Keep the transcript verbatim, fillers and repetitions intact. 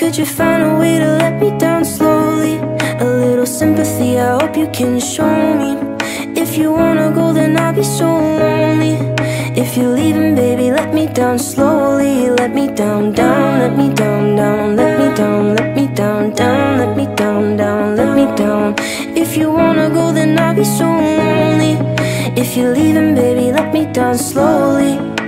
Could you find a way to let me down slowly? A little sympathy, I hope you can show me. If you wanna go, then I'll be so lonely. If you're leaving, baby, let me down slowly. Let me down, down, let me down, down. Let me down, let me down, down. Let me down, down, let me down. If you wanna go, then I'll be so lonely. If you're leaving, baby, let me down slowly.